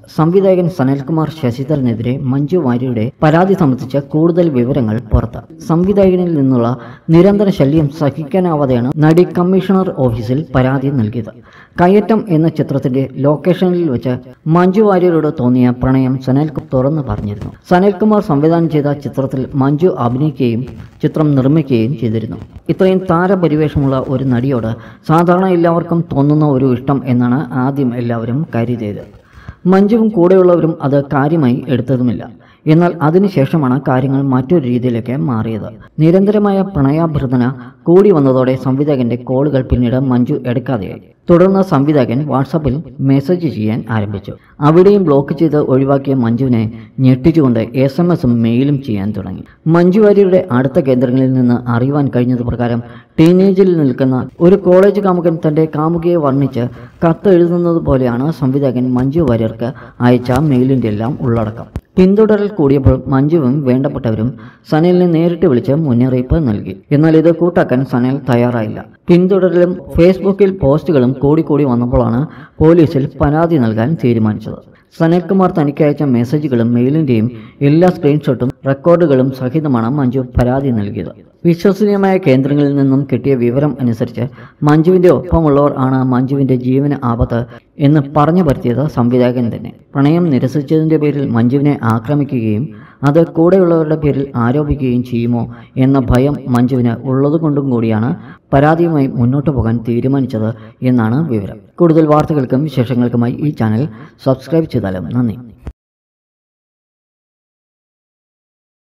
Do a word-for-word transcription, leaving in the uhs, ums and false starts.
സംവിധായകൻ സനൽകുമാർ ശശിധരനെതിരെ മഞ്ജു വാര്യരുടെ പരാതി സംബന്ധിച്ച കൂടുതൽ വിവരങ്ങൾ പുറത്ത്. സംവിധായകനിൽ നിന്നുള്ള നിരന്തര ശല്യം സഹിക്കാനാവാതെയാണ് നടി കമ്മീഷണർ ഓഫീസിൽ പരാതി നൽകിയത്. കയ്യേറ്റം എന്ന ചിത്രത്തിന്റെ ലൊക്കേഷനിൽ വെച്ച് മഞ്ജു വാര്യരോട് തോന്നിയ പ്രണയം സനൽകുമാർ തുറന്നു പറഞ്ഞിരുന്നു. സനൽകുമാർ സംവിധാനം ചെയ്ത ചിത്രത്തിൽ മഞ്ജു അഭിനയിക്കുകയും ചിത്രം നിർമ്മിക്കുകയും ചെയ്തിരുന്നു. ഇത്രയും താരപരിവേഷമുള്ള ഒരു നടിയോട് സാധാരണ എല്ലാവർക്കും തോന്നുന്ന ഒരു ഇഷ്ടം എന്നാണ് ആദ്യം എല്ലാവരും കരുതിയത്. മഞ്ജുവും കൂടെയുള്ളവരും അത് കാര്യമായി എടുത്തതുമില്ല. എന്നാൽ അതിനുശേഷമാണ് കാര്യങ്ങൾ മറ്റൊരു രീതിയിലേക്ക് മാറിയത്. നിരന്തരമായ പ്രണയാഭ്യർത്ഥന കൂടി വന്നതോടെ സംവിധായകന്റെ കോളുകൾ പിന്നീട് മഞ്ജു എടുക്കാതെയായി. തുടർന്ന് സംവിധായകൻ വാട്സാപ്പിൽ മെസ്സേജ് ചെയ്യാൻ ആരംഭിച്ചു. അവിടെയും ബ്ലോക്ക് ചെയ്ത് ഒഴിവാക്കിയ മഞ്ജുവിനെ ഞെട്ടിച്ചുകൊണ്ട് എസ് എം എസും മെയിലും ചെയ്യാൻ തുടങ്ങി. മഞ്ജു വാര്യരുടെ അടുത്ത കേന്ദ്രങ്ങളിൽ നിന്ന് അറിയുവാൻ കഴിഞ്ഞത് പ്രകാരം ടീനേജിൽ നിൽക്കുന്ന ഒരു കോളേജ് കാമുകൻ തന്റെ കാമുകിയെ വർണ്ണിച്ച് കത്തെഴുതുന്നത് പോലെയാണ് സംവിധായകൻ മഞ്ജു വാര്യർക്ക് അയച്ച മെയിലിന്റെ എല്ലാം ഉള്ളടക്കം. പിന്തുടരൽ കൂടിയപ്പോൾ മഞ്ജുവും വേണ്ടപ്പെട്ടവരും സനലിനെ നേരിട്ട് വിളിച്ച് മുന്നറിയിപ്പ് നൽകി. എന്നാൽ ഇത് കൂട്ടാക്കാൻ സനൽ തയ്യാറായില്ല. പിന്തുടരലും ഫേസ്ബുക്കിൽ പോസ്റ്റുകളും കൂടിക്കൂടി വന്നപ്പോഴാണ് പോലീസിൽ പരാതി നൽകാൻ തീരുമാനിച്ചത്. സനൽകുമാർ തനിക്ക് അയച്ച മെസ്സേജുകളും മെയിലിന്റെയും എല്ലാ സ്ക്രീൻഷോട്ടും റെക്കോർഡുകളും സഹിതമാണ് മഞ്ജു പരാതി നൽകിയത്. വിശ്വസനീയമായ കേന്ദ്രങ്ങളിൽ നിന്നും കിട്ടിയ വിവരം അനുസരിച്ച് മഞ്ജുവിന്റെ ഒപ്പമുള്ളവർ ആണ് മഞ്ജുവിന്റെ ജീവന് ആപത്ത് എന്ന് പറഞ്ഞു പരത്തിയത് സംവിധായകൻ തന്നെ. പ്രണയം നിരസിച്ചതിന്റെ പേരിൽ മഞ്ജുവിനെ ആക്രമിക്കുകയും അത് കൂടെയുള്ളവരുടെ പേരിൽ ആരോപിക്കുകയും ചെയ്യുമോ എന്ന ഭയം മഞ്ജുവിന് ഉള്ളതുകൊണ്ടും കൂടിയാണ് പരാതിയുമായി മുന്നോട്ടു പോകാൻ തീരുമാനിച്ചത് എന്നാണ് വിവരം. കൂടുതൽ വാർത്തകൾക്കും വിശേഷങ്ങൾക്കുമായി ഈ ചാനൽ സബ്സ്ക്രൈബ് ചെയ്താലും നന്ദി.